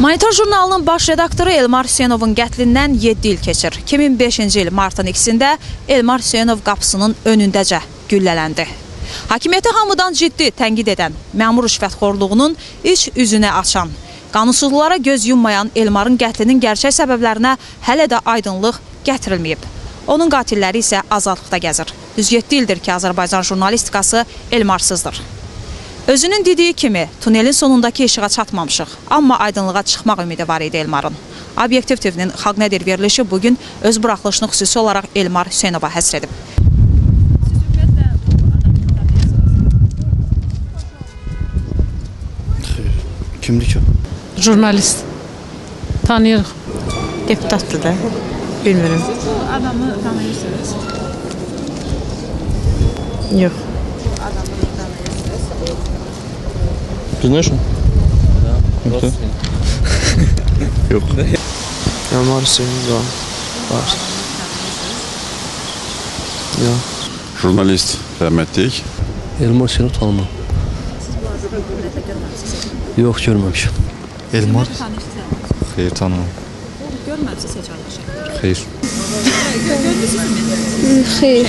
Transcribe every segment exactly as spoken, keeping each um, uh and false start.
Monitor jurnalının baş redaktoru Elmar Hüseynovun qətlindən yeddi il keçir. iki min beşinci il martın ikisində Elmar Hüseynov qapısının önündəcə güllələndi. Hakimiyyəti hamıdan ciddi tənqid edən, məmur rüşvətxorluğunun iç üzünə açan, qanunsuzluqlara göz yummayan Elmarın qətlinin gerçək səbəblərinə hələ də aydınlıq gətirilməyib. Onun qatilləri isə azadlıqda gəzir. Düz yeddi ildir ki, Azərbaycan jurnalistikası Elmarsızdır. Özünün dediyi kimi, tunelin sonundakı işığa çatmamışıq, amma aydınlığa çıxmaq ümidi var idi Elmarın. Obyektiv T V-nin Xalq Nədir verilişi bugün öz buraxılışını xüsusi olaraq Elmar Hüseynova həsr edib. Kimdir ki? Jurnalist. Tanıyırıq. Deputatdır da. Bilmiyorum. Bu adamı tanıyırsınız? Yox. Знаешь он? Да. Кто? Yok. Elmar Hüseynov var. Ya. Jurnalist rəhmətlik. Elmar Hüseynov tanımam. Siz bu arada bir hürmətlə görməmişsiniz? Yox, görməmişim. Elmar? Xeyr, tanımam. Görməmişsiniz heç ayrı şəkillər? Xeyr. Görmüşsünüzmü? Xeyr.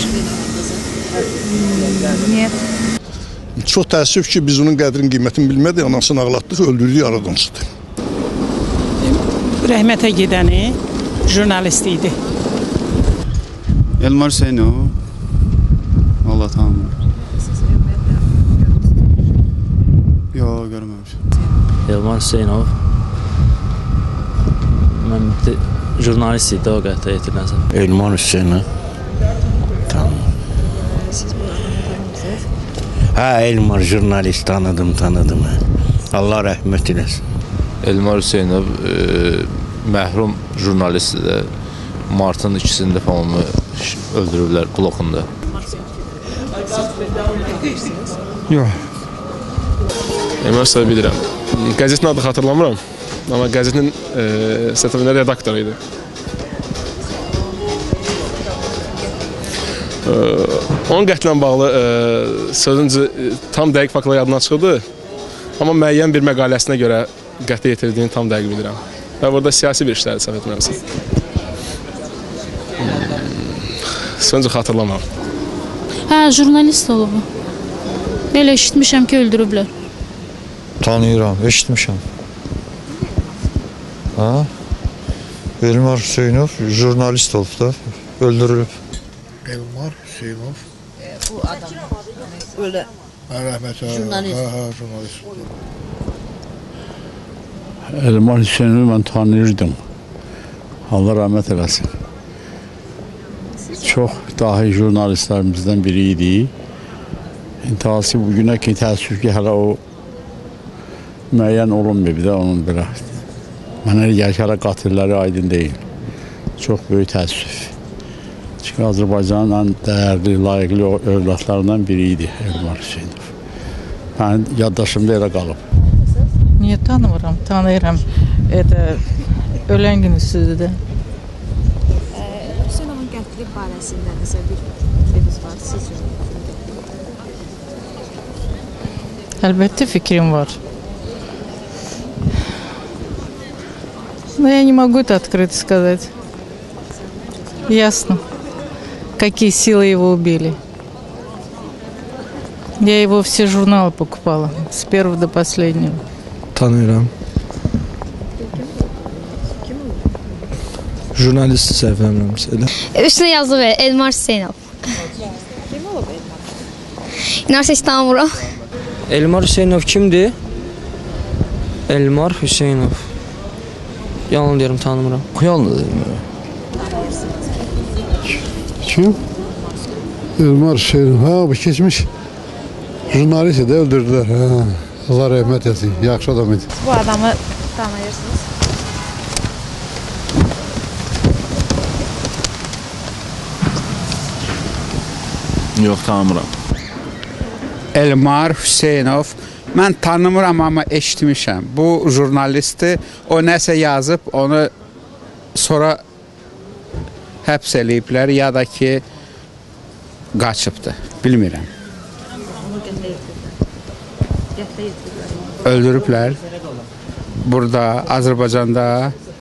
Niyə? Çox təəssüf ki, biz onun qədrin qiymətini bilmədik, anasını ağlatdıq, öldürdük, aradanışdı. Rəhmətə gedəni jurnalist idi. Elmar Hüseynov. Allah tanımam. Siz ümumiyyətlə görmüşsünüz? Yox, görməmişim. Elmar Hüseynov. Mən jurnalist idi o qətlə yetirilən. Elmar Hüseynov. Tamam. Siz bu adamı tanımırsınız? Ha, Elmar jurnalist tanıdım, tanıdım. Allah rəhmət eləsin. Elmar Hüseynov e, məhrum jurnalistdir. Martın ikisində falan öldürüblər blokunda. Yox. Elmar Hüseynov bilirəm. Qəzetin adı xatırlamıram. Amma qəzetin e, sətəvində redaktoru idi. E, onun qətlə bağlı e, sözüncü e, tam dəqiq faktlar yadına çıxırdı. Amma müəyyən bir məqaləsinə görə qətlə yetirdiyini tam dəqiq bilirəm. Və burada siyasi bir işlərdir, səhv etmirəmsə. Sözüncü xatırlamam. Hə, jurnalist olub. Elə eşitmişəm ki, öldürüblər. Tanıyıram, eşitmişəm. Ha? Elmar Hüseynov jurnalist olub da, öldürülüb. Elmar Hüseynov. Bu adam öyle Jurnalist. Jurnalist. Elmar Hüseynov'u mən tanıyırdım. Allah rəhmət eləsin. Çox dahi jurnalistlərimizdən biri idi. İntihası bugünə ki, təəssüf ki, hələ o müəyyən olunmayıb da onun belə. Mənə gəlir ki, hələ qatilləri aydın deyil. Çox böyük təəssüf. Çünki Azərbaycanın ən dəyərli, layiqli övladlarından biri idi Elmar Hüseynov. Mənim yaddaşımda elə qalıb. Niyə tanımıram? Tanıyıram. Ölən günü sözü də. Hüseynovun qətli barəsində nəsə bir fikriniz var, sizcə? Əlbəttə fikrim var. Но я не могу это открыто сказать. Ясно, какие силы его убили. Я его все журналы покупала, с первого до последнего. Tanıyıram. Jurnalist səhv eləmirəmsə. Üstünə yazılıb Elmar Hüseynov. Kim olub Elmar? İnarsa heç tanımıram. Elmar Hüseynov kimdir? Elmar Hüseynov. Yalan deyirəm, tanımıram. Yalan Kim? Elmar Hüseynov. Ha, bu keçmiş jurnalisti də öldürdülər. Ha. Allah rəhmət etsin. Yaxşı adam idi. Bu adamı tanıyırsınız? Yox, tanımıram. Elmar Hüseynov. Mən tanımıram, amma eşitmişəm. Bu jurnalisti o nəsə yazıb, onu sonra həbs eləyiblər, ya da ki qaçıbdır. Bilmirəm. Onu qətlə yetiriblər. Qətlə yetiriblər. Öldürüblər. burada Azərbaycanda